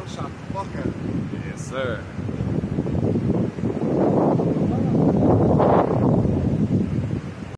Shot the fuck out of me. Yes, sir.